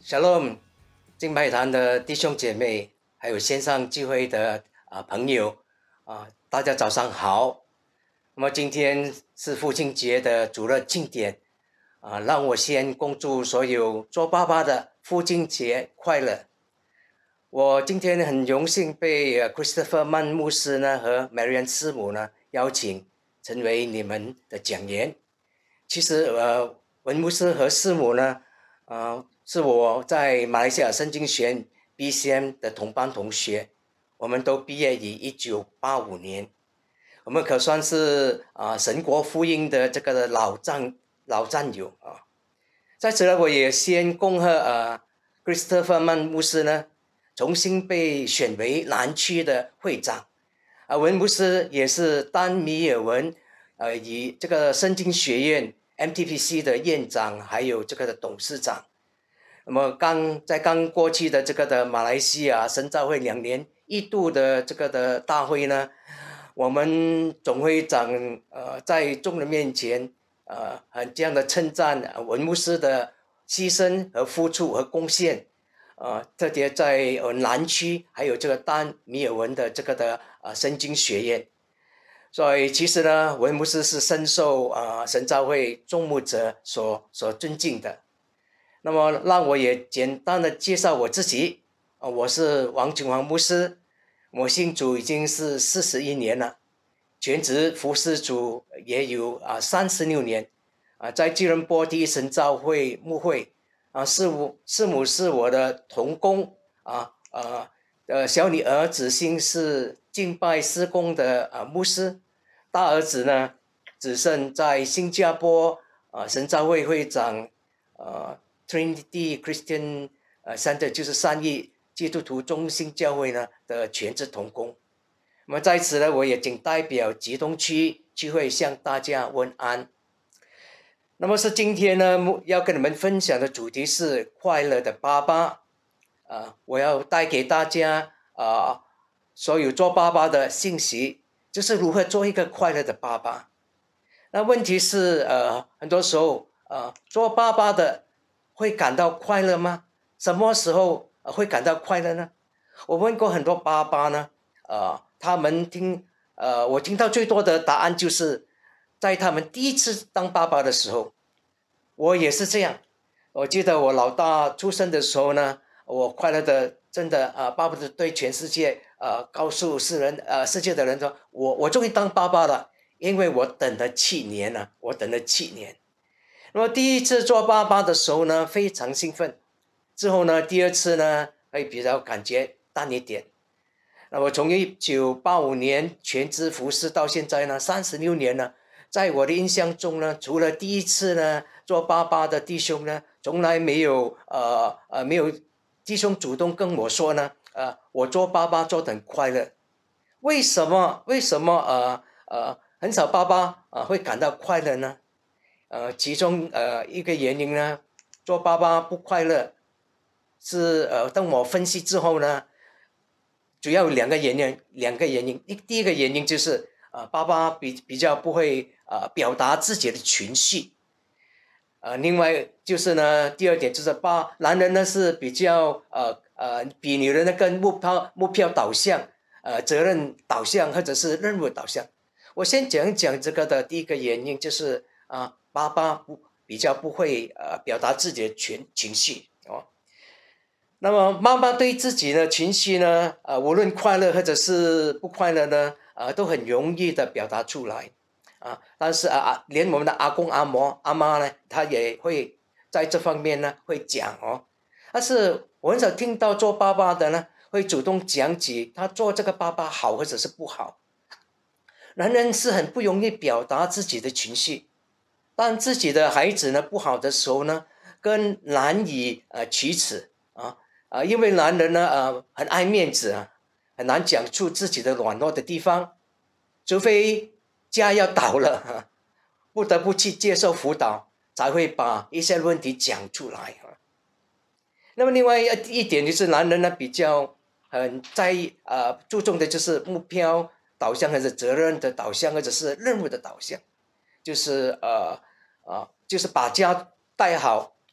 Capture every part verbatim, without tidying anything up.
Shalom，敬拜堂的弟兄姐妹，还有线上聚会的啊、朋友啊、大家早上好。那么今天是父亲节的主日庆典啊、让我先恭祝所有做爸爸的父亲节快乐。我今天很荣幸被呃 Christopher 曼牧师呢和 Marian 师母呢邀请成为你们的讲员。其实呃文牧师和师母呢，呃是我在马来西亚圣经学院 B C M 的同班同学，我们都毕业于一九八五年，我们可算是啊、呃神国福音的这个老战老战友啊。在此呢，我也先恭贺呃 Christopher 曼牧师呢重新被选为南区的会长，啊，文牧师也是丹米尔文呃以这个圣经学院 M T P C 的院长，还有这个的董事长。那么刚在刚过去的这个的马来西亚神召会两年一度的这个的大会呢，我们总会长呃在众人面前呃很这样的称赞文牧师的牺牲和付出和贡献，呃特别在呃南区还有这个丹米尔文的这个的呃圣经学院。所以其实呢，文牧师是深受啊、呃、神召会众牧者所所尊敬的。那么让我也简单的介绍我自己，啊，我是王景煌牧师，我信主已经是四十一年了，全职服侍主也有啊三十六年，啊，在吉隆坡第一神召会牧会，啊，师母师母是我的同工，啊呃呃小女儿子欣是敬拜施工的啊牧师，大儿子呢子胜在新加坡啊神召会会长，呃。Trinity Christian 呃 Center 就是三一基督徒中心教会呢的全职同工。那么在此呢，我也仅代表吉东区聚会向大家问安。那么是今天呢，要跟你们分享的主题是快乐的爸爸。呃，我要带给大家啊、呃，所有做爸爸的信息，就是如何做一个快乐的爸爸。那问题是，呃，很多时候，呃，做爸爸的会感到快乐吗？什么时候会感到快乐呢？我问过很多爸爸呢，呃，他们听，呃，我听到最多的答案就是，在他们第一次当爸爸的时候，我也是这样。我记得我老大出生的时候呢，我快乐的真的啊、呃，巴不得对全世界呃告诉世人呃世界的人说，我我终于当爸爸了，因为我等了七年了，我等了七年。那么第一次做爸爸的时候呢，非常兴奋。之后呢，第二次呢，会比较感觉淡一点。那么从一九八五年全职服侍到现在呢，三十六年了。在我的印象中呢，除了第一次呢，做爸爸的弟兄呢，从来没有呃呃没有弟兄主动跟我说呢，呃，我做爸爸做得很快乐。为什么？为什么呃呃很少爸爸啊、呃、会感到快乐呢？呃，其中呃一个原因呢，做爸爸不快乐，是呃，当我分析之后呢，主要有两个原因，两个原因。一第一个原因就是呃，爸爸比比较不会呃表达自己的情绪，呃，另外就是呢，第二点就是爸男人呢是比较呃呃比女人呢更目标目标导向，呃责任导向或者是任务导向。我先讲一讲这个的第一个原因，就是啊、呃，爸爸不比较不会呃表达自己的情情绪哦。那么妈妈对自己的情绪呢，呃，无论快乐或者是不快乐呢，呃，都很容易的表达出来，啊，但是啊啊，连我们的阿公阿嬷阿妈呢，他也会在这方面呢会讲哦，但是我很少听到做爸爸的呢会主动讲起他做这个爸爸好或者是不好。男人是很不容易表达自己的情绪，当自己的孩子呢不好的时候呢，更难以呃启齿啊。啊，因为男人呢，呃，很爱面子啊，很难讲出自己的软弱的地方，除非家要倒了，啊、不得不去接受辅导，才会把一些问题讲出来啊。那么另外一点就是男人呢比较很在意呃注重的就是目标导向，或者责任的导向，或者是任务的导向，就是呃呃就是把家带好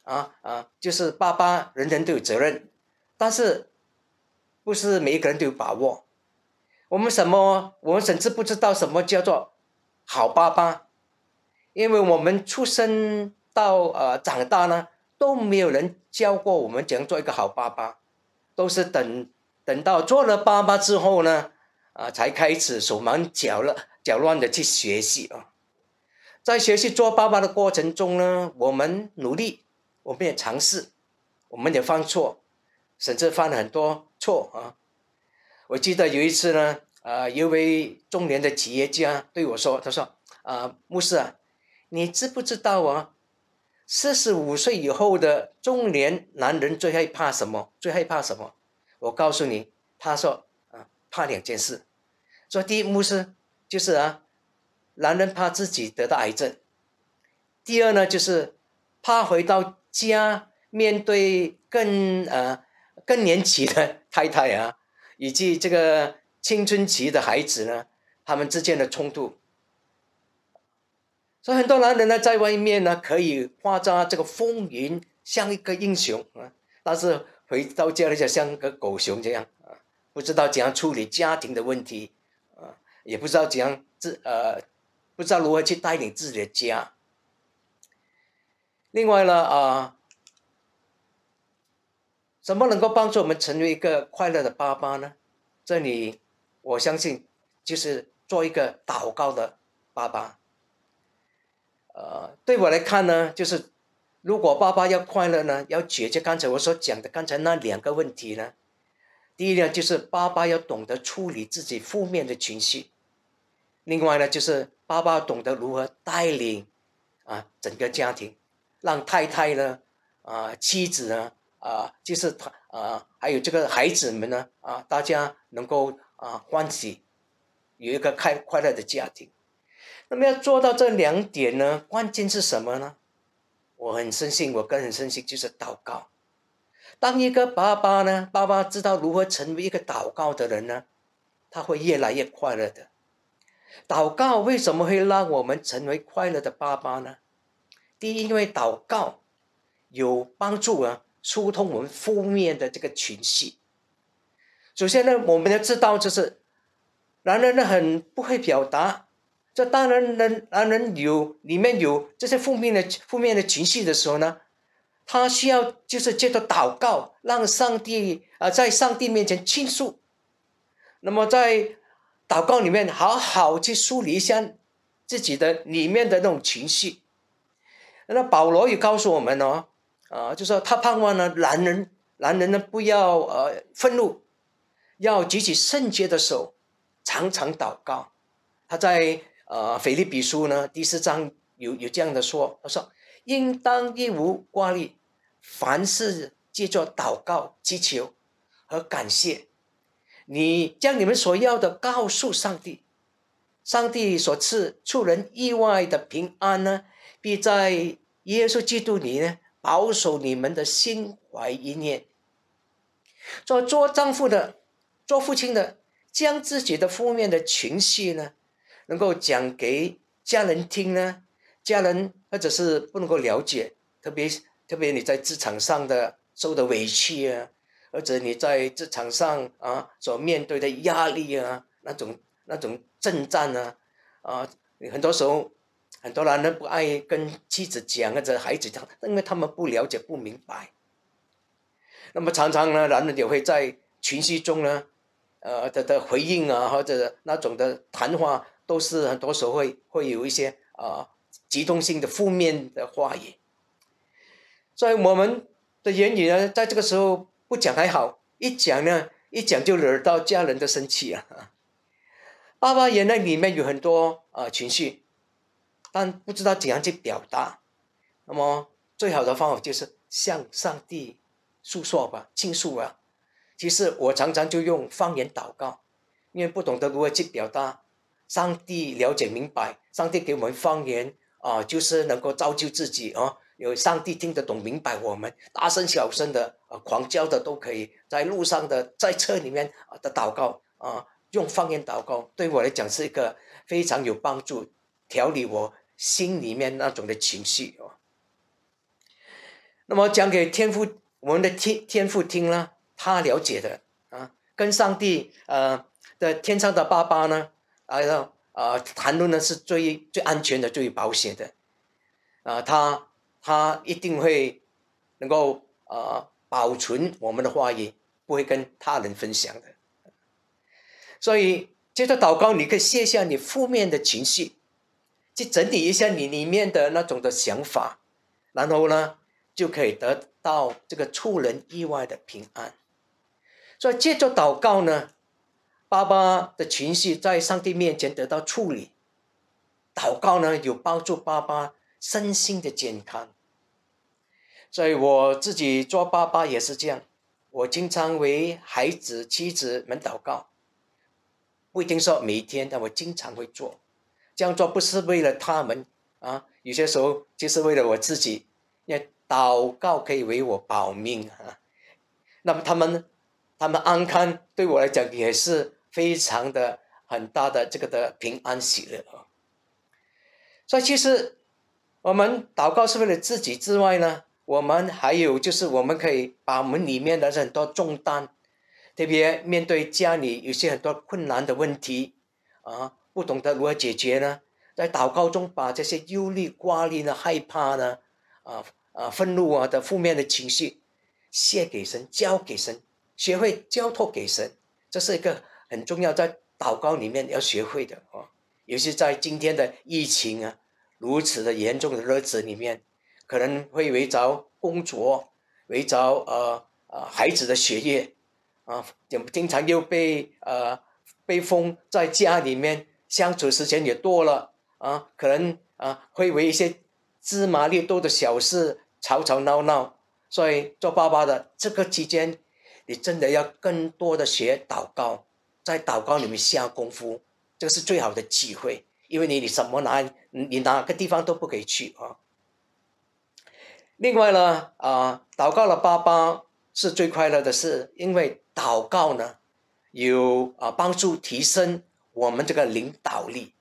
啊啊，就是爸爸人人都有责任，但是不是每一个人都有把握。我们什么，我们甚至不知道什么叫做好爸爸，因为我们出生到呃长大呢，都没有人教过我们怎样做一个好爸爸，都是等等到做了爸爸之后呢，啊，才开始手忙脚乱脚乱的去学习啊。在学习做爸爸的过程中呢，我们努力，我们也尝试，我们也犯错，甚至犯了很多错啊。我记得有一次呢，呃，有一位中年的企业家对我说：“他说，啊，牧师啊，你知不知道啊？四十五岁以后的中年男人最害怕什么？最害怕什么？”我告诉你，他说啊，怕两件事。说第一，牧师就是啊，男人怕自己得到癌症；第二呢，就是怕回到家面对更呃更年期的太太啊，以及这个青春期的孩子呢，他们之间的冲突。所以很多男人呢，在外面呢，可以化妆这个风云，像一个英雄啊，但是回到家里就像个狗熊这样啊，不知道怎样处理家庭的问题啊，也不知道怎样自呃，不知道如何去带领自己的家。另外呢，啊，什么能够帮助我们成为一个快乐的爸爸呢？这里我相信就是做一个祷告的爸爸。呃，对我来看呢，就是如果爸爸要快乐呢，要解决刚才我所讲的刚才那两个问题呢，第一呢，就是爸爸要懂得处理自己负面的情绪；另外呢，就是爸爸懂得如何带领啊整个家庭，让太太呢，啊妻子呢，啊就是他啊还有这个孩子们呢，啊大家能够啊欢喜，有一个快快乐的家庭。那么要做到这两点呢，关键是什么呢？我很深信，我个人深信就是祷告。当一个爸爸呢，爸爸知道如何成为一个祷告的人呢，他会越来越快乐的。祷告为什么会让我们成为快乐的爸爸呢？第一，因为祷告有帮助啊，疏通我们负面的这个情绪。首先呢，我们要知道，就是男人呢很不会表达，这当然人男人有里面有这些负面的负面的情绪的时候呢，他需要就是借着祷告，让上帝啊、呃、在上帝面前倾诉。那么在祷告里面好好去梳理一下自己的里面的那种情绪。那保罗也告诉我们哦，啊，就说他盼望呢，男人男人呢不要呃愤怒，要举起圣洁的手，常常祷告。他在呃腓立比书呢第四章有有这样的说，他说应当一无挂虑，凡事借着祷告、祈求和感谢，你将你们所要的告诉上帝，上帝所赐出人意外的平安呢，必在耶稣基督里呢保守你们的心怀意念。做做丈夫的、做父亲的，将自己的负面的情绪呢，能够讲给家人听呢，家人或者是不能够了解，特别特别你在职场上的受的委屈啊，或者你在职场上啊所面对的压力啊，那种那种征战啊，啊，很多时候很多男人不爱跟妻子讲或者孩子讲，因为他们不了解不明白。那么常常呢，男人也会在情绪中呢，呃的的回应啊，或者那种的谈话，都是很多时候会会有一些啊、呃、激动性的负面的话语。所以我们的言语呢，在这个时候不讲还好，一讲呢，一讲就惹到家人的生气啊。爸爸眼泪里面有很多啊、呃、情绪，但不知道怎样去表达。那么最好的方法就是向上帝诉说吧，倾诉啊。其实我常常就用方言祷告，因为不懂得如何去表达，上帝了解明白，上帝给我们方言啊、呃，就是能够造就自己啊，有上帝听得懂明白我们，大声小声的啊、呃，狂叫的都可以，在路上的，在车里面的祷告啊、呃，用方言祷告，对我来讲是一个非常有帮助，调理我心里面那种的情绪哦。 那么讲给天父，我们的天天父听呢，他了解的啊，跟上帝呃的天上的爸爸呢，啊呃谈论的是最最安全的、最保险的啊，他他一定会能够呃保存我们的话语，不会跟他人分享的。所以接着祷告，你可以卸下你负面的情绪，去整理一下你里面的那种的想法，然后呢，就可以得到这个出人意外的平安。所以借着祷告呢，爸爸的情绪在上帝面前得到处理。祷告呢，有帮助爸爸身心的健康。所以我自己做爸爸也是这样，我经常为孩子、妻子们祷告，不一定说每一天，但我经常会做。这样做不是为了他们啊，有些时候就是为了我自己，因为祷告可以为我保命啊。那么他们他们安康对我来讲也是非常的很大的这个的平安喜乐啊。所以其实我们祷告是为了自己之外呢，我们还有就是我们可以把我们里面的很多重担，特别面对家里有些很多困难的问题啊，不懂得如何解决呢，在祷告中把这些忧虑、挂虑呢、害怕呢、啊啊愤怒啊的负面的情绪卸给神，交给神，学会交托给神，这是一个很重要在祷告里面要学会的啊。尤其在今天的疫情啊如此的严重的日子里面，可能会围着工作，围着呃呃孩子的学业啊，经常又被呃被封在家里面，相处时间也多了啊，可能啊会为一些芝麻绿豆的小事吵吵闹闹。所以做爸爸的这个期间，你真的要更多的学祷告，在祷告里面下功夫，这个是最好的机会，因为你你什么哪你哪个地方都不可以去啊。另外呢，啊，祷告的爸爸是最快乐的事，因为祷告呢有啊帮助提升我们这个领导力。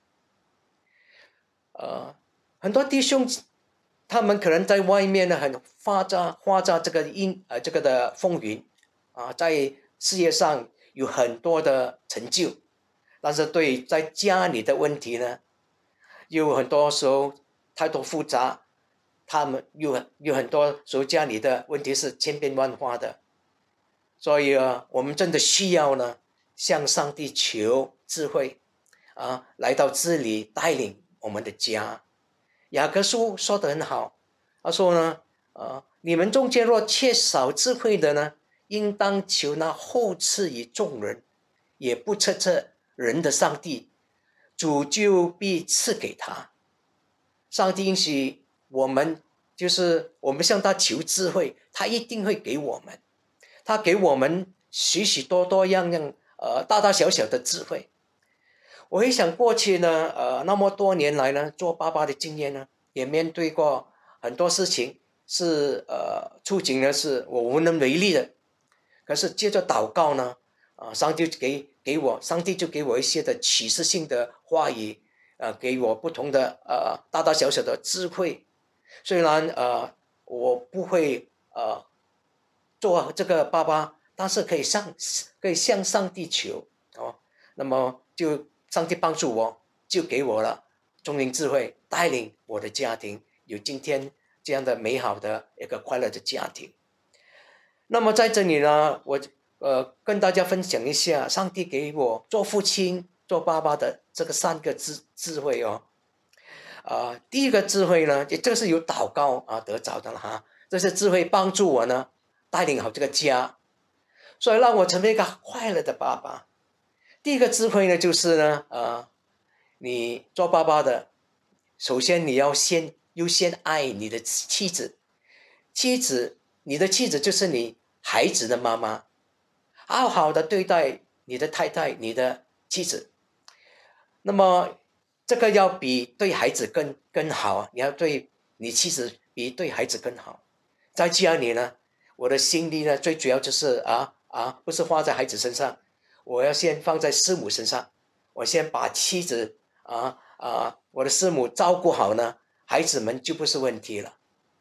呃，很多弟兄他们可能在外面呢很发着发着这个阴呃这个的风云啊，在事业上有很多的成就，但是对在家里的问题呢，有很多时候太多复杂，他们有有很多时候家里的问题是千变万化的，所以啊，我们真的需要呢向上帝求智慧啊，来到治理带领我们的家。雅各书说得很好，他说呢，呃，你们中间若缺少智慧的呢，应当求那厚赐于众人，也不测测人的上帝，主就必赐给他。上帝应许我们，就是我们向他求智慧，他一定会给我们，他给我们许许多多样样，呃，大大小小的智慧。我回想过去呢，呃，那么多年来呢，做爸爸的经验呢，也面对过很多事情是呃，处境呢是我无能为力的。可是接着祷告呢，啊，上帝给给我，上帝就给我一些的启示性的话语，呃，给我不同的呃大大小小的智慧。虽然呃我不会呃做这个爸爸，但是可以向可以向上帝求哦，那么就上帝帮助我，就给我了聪明智慧，带领我的家庭有今天这样的美好的一个快乐的家庭。那么在这里呢，我呃跟大家分享一下上帝给我做父亲做爸爸的这个三个智智慧哦。啊、呃，第一个智慧呢，也这是由祷告啊得着的了哈，这些智慧帮助我呢带领好这个家，所以让我成为一个快乐的爸爸。第一个智慧呢，就是呢，呃，你做爸爸的，首先你要先优先爱你的妻子，妻子，你的妻子就是你孩子的妈妈，好好的对待你的太太，你的妻子。那么这个要比对孩子更更好啊！你要对你妻子比对孩子更好。在家里呢，我的心力呢，最主要就是啊啊，不是花在孩子身上，我要先放在师母身上。我先把妻子啊啊，我的师母照顾好呢，孩子们就不是问题了。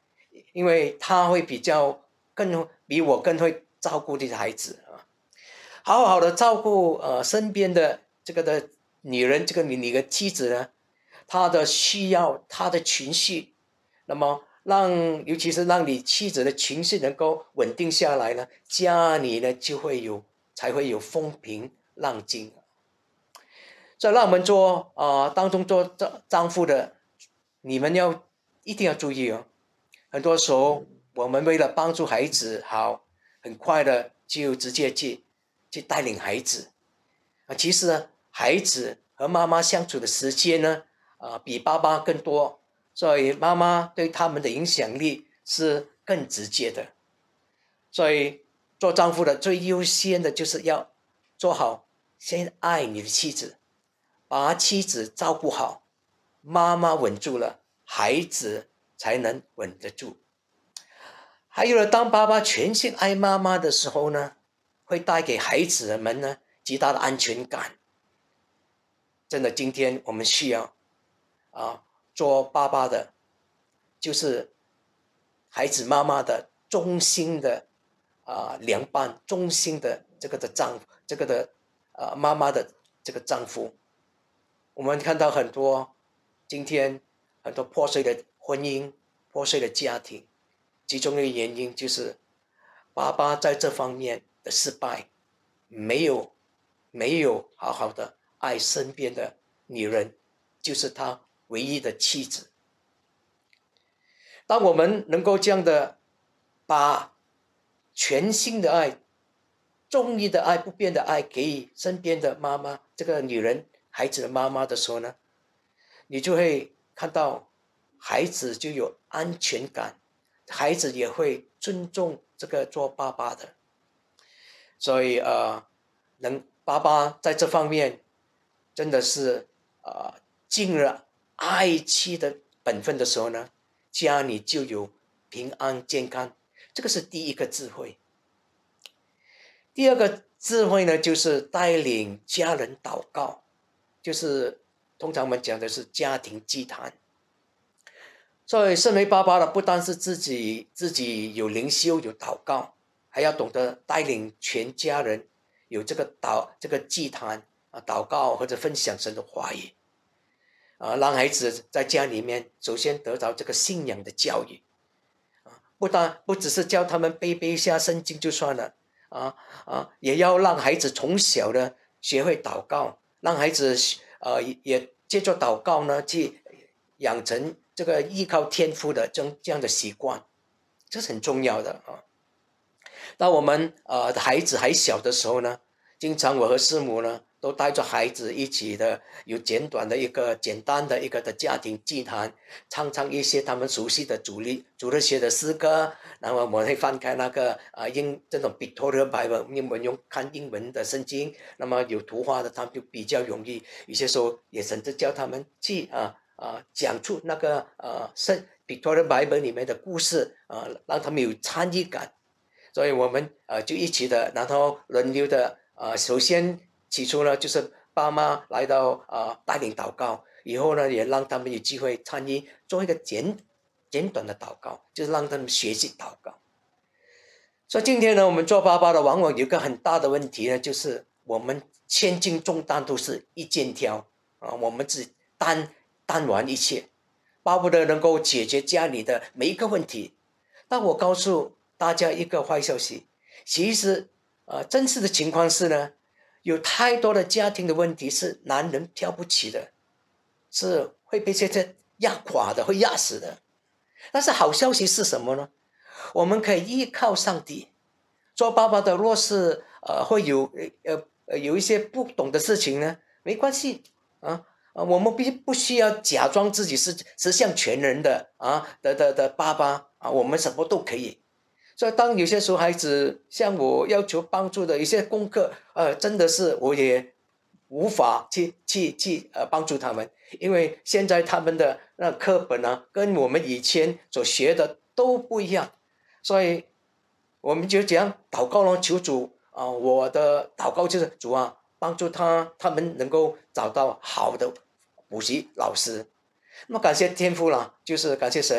因为他会比较更比我更会照顾这些孩子啊，好好的照顾呃身边的这个的女人，这个你你的妻子呢，她的需要，她的情绪，那么让尤其是让你妻子的情绪能够稳定下来呢，家里呢就会有才会有风平浪静。所以让我们做啊、呃当中做丈丈夫的，你们要一定要注意哦。很多时候我们为了帮助孩子好，很快的就直接去去带领孩子啊。其实呢，孩子和妈妈相处的时间呢，啊、比爸爸更多，所以妈妈对他们的影响力是更直接的。所以做丈夫的最优先的就是要做好，先爱你的妻子，把妻子照顾好，妈妈稳住了，孩子才能稳得住。还有呢，当爸爸全心爱妈妈的时候呢，会带给孩子们呢极大的安全感。真的，今天我们需要啊，做爸爸的，就是孩子妈妈的忠心的啊良伴，忠心的这个的丈夫，这个的啊妈妈的这个丈夫。我们看到很多今天很多破碎的婚姻、破碎的家庭，其中的原因就是爸爸在这方面的失败，没有没有好好的爱身边的女人，就是他唯一的妻子。当我们能够这样的把全心的爱、忠义的爱、不变的爱给予身边的妈妈，这个女人、孩子的妈妈的时候呢，你就会看到孩子就有安全感，孩子也会尊重这个做爸爸的。所以呃，能爸爸在这方面真的是呃尽了爱妻的本分的时候呢，家里就有平安健康，这个是第一个智慧。第二个智慧呢，就是带领家人祷告，就是通常我们讲的是家庭祭坛。所以身为爸爸的，不单是自己自己有灵修有祷告，还要懂得带领全家人有这个祷这个祭坛啊，祷告或者分享神的话语啊，让孩子在家里面首先得到这个信仰的教育啊，不但不只是教他们背背一下圣经就算了啊啊，也要让孩子从小呢学会祷告，让孩子呃也借着祷告呢去养成这个依靠天赋的这这样的习惯，这是很重要的啊。当我们呃孩子还小的时候呢，经常我和师母呢都带着孩子一起的，有简短的一个简单的一个的家庭祭坛，唱唱一些他们熟悉的主力主日学的诗歌，然后我们会翻开那个啊英这种 Pictorial Bible， 英文用看英文的圣经，那么有图画的他们就比较容易，有些时候也甚至教他们去啊啊讲出那个呃圣 Pictorial Bible 里面的故事啊，让他们有参与感。所以我们呃就一起的，然后轮流的呃，首先起初呢就是爸妈来到呃带领祷告，以后呢也让他们有机会参与做一个简简短的祷告，就是让他们学习祷告。所以今天呢，我们做爸爸的往往有一个很大的问题呢，就是我们千斤重担都是一肩挑啊，我们只担担完一切，巴不得能够解决家里的每一个问题。但我告诉大家一个坏消息，其实呃真实的情况是呢，有太多的家庭的问题是男人挑不起的，是会被这些压垮的，会压死的。但是好消息是什么呢？我们可以依靠上帝。做爸爸的若是呃会有呃呃有一些不懂的事情呢，没关系啊啊，我们必不需要假装自己是十项全能的啊的的的爸爸啊，我们什么都可以。所以当有些时候孩子向我要求帮助的一些功课，呃，真的是我也无法去去去呃帮助他们，因为现在他们的那课本呢，跟我们以前所学的都不一样，所以我们就这样祷告咯，求主啊、呃，我的祷告就是主啊，帮助他他们能够找到好的补习老师。那么感谢天父啦，就是感谢神啊、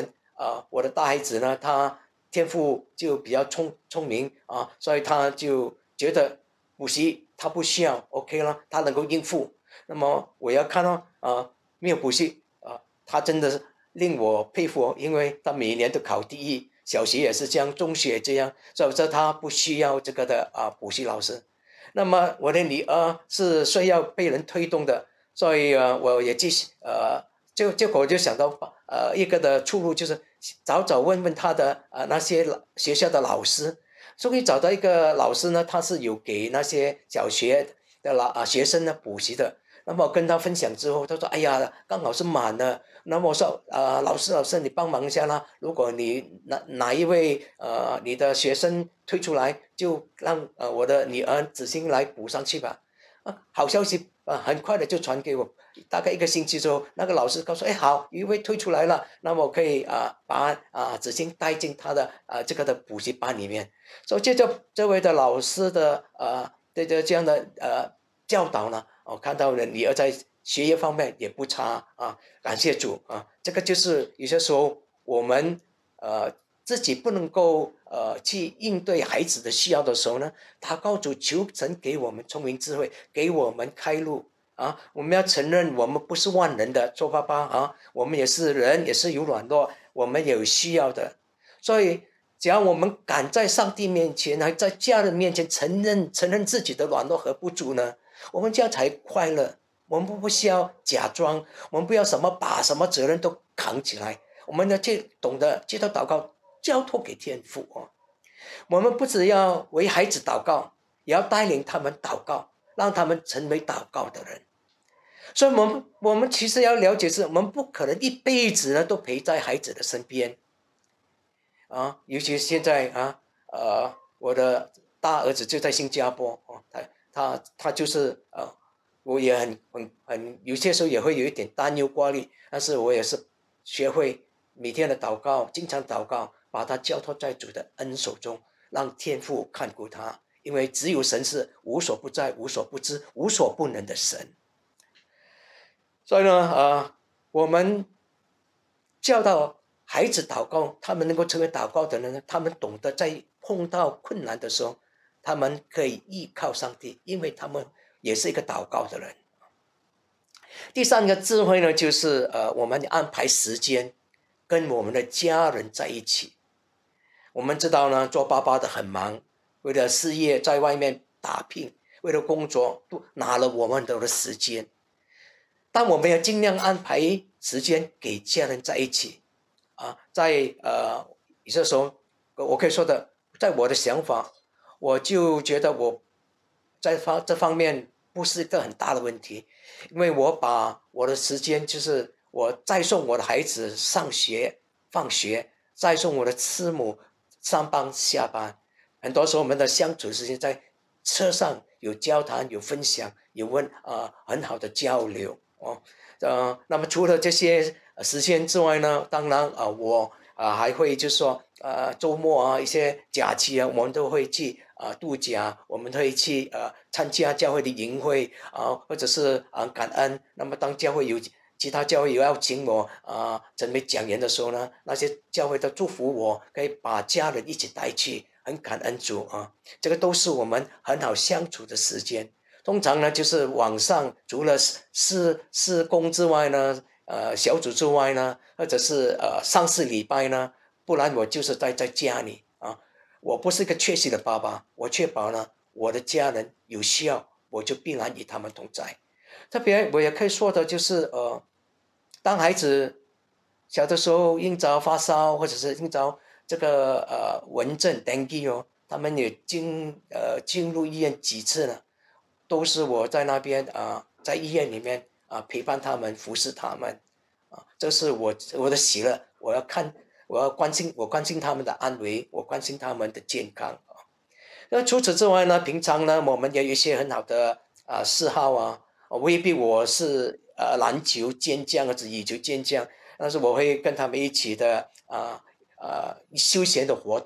呃我的大孩子呢，他天赋就比较聪聪明啊，所以他就觉得补习他不需要 OK 了，他能够应付。那么我要看到啊，没有补习啊，他真的是令我佩服哦，因为他每年都考第一，小学也是这样，中学也这样，所以说他不需要这个的啊补习老师。那么我的女儿是需要被人推动的，所以呃我也继续呃就结果我就想到呃一个的出路就是早早问问他的呃那些学校的老师，终于找到一个老师呢，他是有给那些小学的老啊学生呢补习的。那么我跟他分享之后，他说：“哎呀，刚好是满了。”那么我说：“呃，老师，老师，你帮忙一下啦！如果你哪哪一位呃你的学生退出来，就让呃我的女儿子欣来补上去吧。”啊，好消息啊，很快的就传给我。大概一个星期之后，那个老师告诉：“哎，好，有一位退出来了，那么我可以啊把啊子欣带进他的啊这个的补习班里面。”所以借着这位的老师的呃这这这样的呃教导呢。我、哦、看到了女儿在学业方面也不差啊，感谢主啊！这个就是有些时候我们呃自己不能够呃去应对孩子的需要的时候呢，祷告主求神给我们聪明智慧，给我们开路啊！我们要承认我们不是万能的，做爸爸啊，我们也是人，也是有软弱，我们也有需要的，所以只要我们敢在上帝面前，还在家人面前承认承认自己的软弱和不足呢，我们这样才快乐。我们不需要假装，我们不要什么把什么责任都扛起来，我们要去懂得接受祷告，交托给天父哦。我们不只要为孩子祷告，也要带领他们祷告，让他们成为祷告的人。所以我们我们其实要了解是，我们不可能一辈子呢都陪在孩子的身边啊，尤其现在啊，呃，我的大儿子就在新加坡哦，他他他就是呃。我也很很很有些时候也会有一点担忧挂虑，但是我也是学会每天的祷告，经常祷告，把他交托在主的恩手中，让天父看顾他，因为只有神是无所不在、无所不知、无所不能的神。所以呢，呃，我们教导孩子祷告，他们能够成为祷告的人呢，他们懂得在碰到困难的时候，他们可以依靠上帝，因为他们也是一个祷告的人。第三个智慧呢，就是呃，我们安排时间跟我们的家人在一起。我们知道呢，做爸爸的很忙，为了事业在外面打拼，为了工作都拿了我们的时间。但我们要尽量安排时间给家人在一起啊，在呃有些时候我可以说的，在我的想法，我就觉得我在方这方面不是一个很大的问题，因为我把我的时间就是我再送我的孩子上学放学，再送我的师母上班下班，很多时候我们的相处时间在车上有交谈有分享有问啊、呃、很好的交流哦。呃，那么除了这些时间之外呢，当然啊、呃、我啊、呃、还会就是说呃周末啊一些假期啊，我们都会去啊、呃、度假，我们会去呃参加教会的营会啊、呃，或者是啊、呃、感恩。那么当教会有其他教会有要请我啊、呃、成为讲员的时候呢，那些教会都祝福我可以把家人一起带去，很感恩主啊，这个都是我们很好相处的时间。通常呢，就是晚上除了施施工之外呢，呃，小组之外呢，或者是呃上次礼拜呢，不然我就是待在家里啊。我不是一个缺席的爸爸，我确保呢我的家人有需要，我就必然与他们同在。特别我也可以说的就是，呃，当孩子小的时候应着发烧，或者是应着这个呃蚊症 dengue 哦，他们也进呃进入医院几次了。都是我在那边啊、呃，在医院里面啊、呃、陪伴他们，服侍他们啊，这是我我的喜乐。我要看，我要关心，我关心他们的安危，我关心他们的健康啊。那除此之外呢，平常呢，我们也有一些很好的啊、呃、嗜好啊，未必我是呃篮球健将或者羽球健将，但是我会跟他们一起的啊啊、呃呃、休闲的活动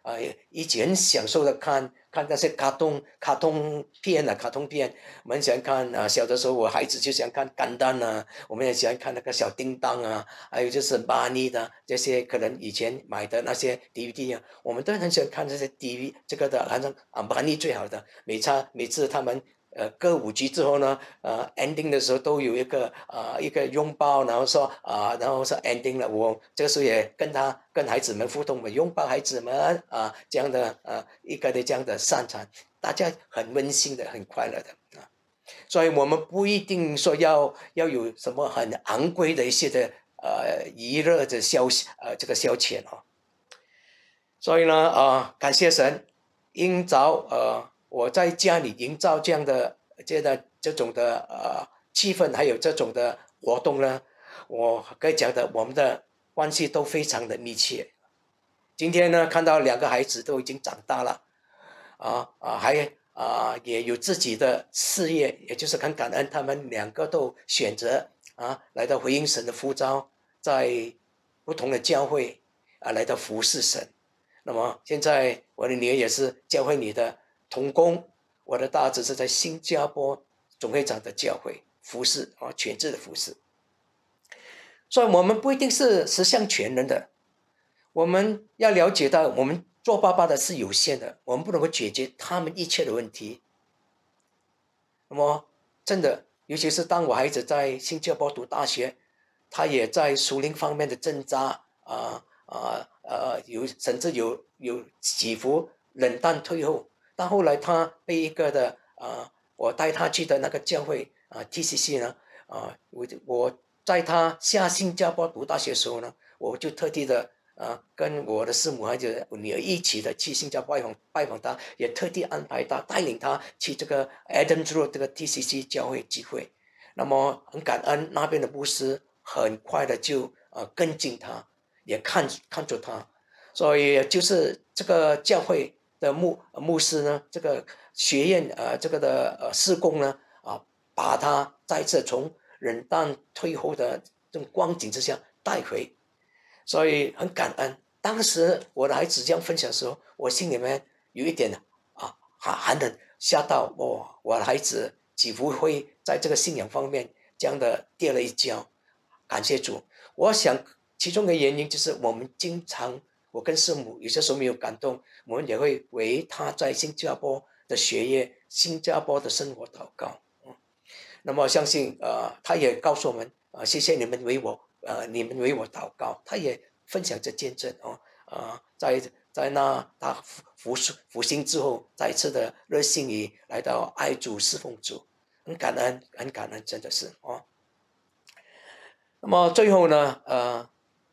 呃一起很享受的看看那些卡通卡通片啊，卡通片，我们喜欢看啊。小的时候，我孩子就喜欢看干丹啊，我们也喜欢看那个小叮当啊，还有就是巴尼的这些，可能以前买的那些 D V D 啊，我们都很喜欢看这些 D V 这个的，反正啊巴尼最好的，每次每次他们。呃，歌舞剧之后呢，呃，ending 的时候都有一个呃一个拥抱，然后说啊、呃，然后是 ending 了。我这个时候也跟他跟孩子们互动，我拥抱孩子们啊、呃，这样的呃一个的这样的散场，大家很温馨的，很快乐的啊。所以我们不一定说要要有什么很昂贵的一些的呃娱乐的消呃这个消遣哦。所以呢，啊、呃，感谢神，营造呃我在家里营造这样的这的这种的呃气氛，还有这种的活动呢，我可以讲的，我们的关系都非常的密切。今天呢，看到两个孩子都已经长大了，啊啊，还啊也有自己的事业，也就是很感恩他们两个都选择啊来到回应神的呼召，在不同的教会啊来到服侍神。那么现在我的女儿也是教会里的同工，我的大儿子是在新加坡总会长的教会服侍啊，全职的服侍。所以我们不一定是十项全能的，我们要了解到，我们做爸爸的是有限的，我们不能够解决他们一切的问题。那么真的，尤其是当我孩子在新加坡读大学，他也在属灵方面的挣扎啊啊呃，有甚至有有起伏，冷淡退后。但后来他被一个的啊，我带他去的那个教会啊 T C C 呢啊，我我在他下新加坡读大学的时候呢，我就特地的啊跟我的师母还有女儿一起的去新加坡拜访拜访他，也特地安排他带领他去这个 Adams Road 这个 T C C 教会聚会。那么很感恩那边的牧师很快的就呃跟进他，也看看着他，所以就是这个教会的牧牧师呢，这个学院呃这个的呃事工呢啊，把他再次从冷淡退后的这种光景之下带回，所以很感恩。当时我的孩子这样分享的时候，我心里面有一点啊寒寒冷，吓到哦，我的孩子几乎会在这个信仰方面这样的跌了一跤。感谢主，我想其中的原因就是我们经常，我跟师母有些时候没有感动，我们也会为他在新加坡的学业、新加坡的生活祷告。嗯，那么相信呃，他也告诉我们啊、呃，谢谢你们为我呃，你们为我祷告，他也分享这见证哦，啊、呃，在在那他服服服刑之后，再一次的热心于来到爱主侍奉主，很感恩，很感恩，真的是哦。那么最后呢，呃，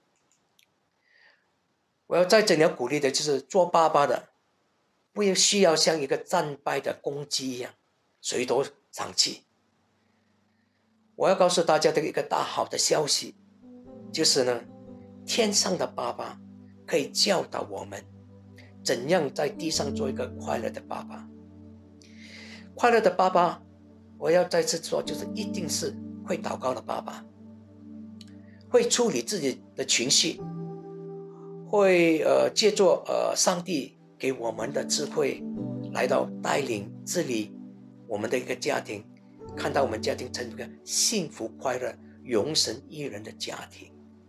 我要在这里要鼓励的就是做爸爸的，不要需要像一个战败的公鸡一样，谁都长气。我要告诉大家的一个大好的消息，就是呢，天上的爸爸可以教导我们怎样在地上做一个快乐的爸爸。快乐的爸爸，我要再次说，就是一定是会祷告的爸爸，会处理自己的情绪，会呃借助呃上帝给我们的智慧，来到带领治理我们的一个家庭，看到我们家庭成为一个幸福快乐、容神一人的家庭。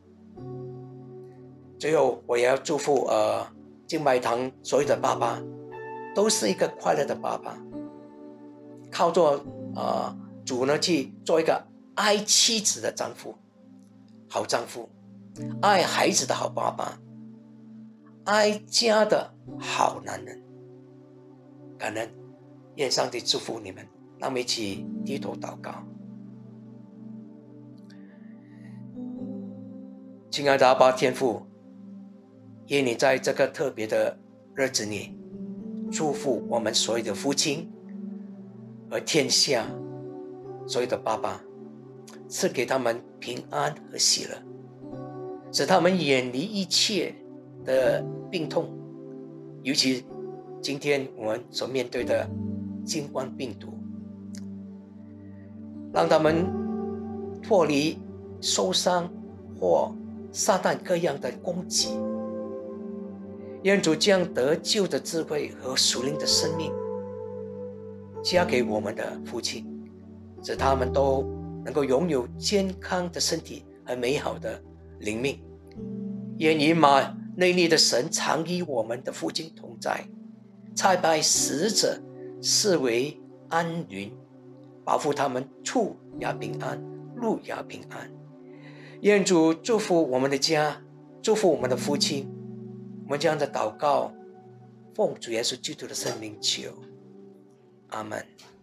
最后，我也要祝福呃敬拜堂所有的爸爸，都是一个快乐的爸爸，靠着呃主呢去做一个爱妻子的丈夫，好丈夫，爱孩子的好爸爸，爱家的好男人。感恩，愿上帝祝福你们。让我们一起低头祷告。亲爱的阿爸天父，愿你在这个特别的日子里，祝福我们所有的父亲和天下所有的爸爸，赐给他们平安和喜乐，使他们远离一切的病痛，尤其今天我们所面对的新冠病毒，让他们脱离受伤或撒旦各样的攻击， 愿主将得救的智慧和属灵的生命加给我们的父亲，使他们都能够拥有健康的身体和美好的灵命。愿以马内利的神常与我们的父亲同在，差派使者视为安云，保护他们处也平安，路也平安。愿主祝福我们的家，祝福我们的父亲。我们这样的祷告，奉主耶稣基督的圣名求，阿们。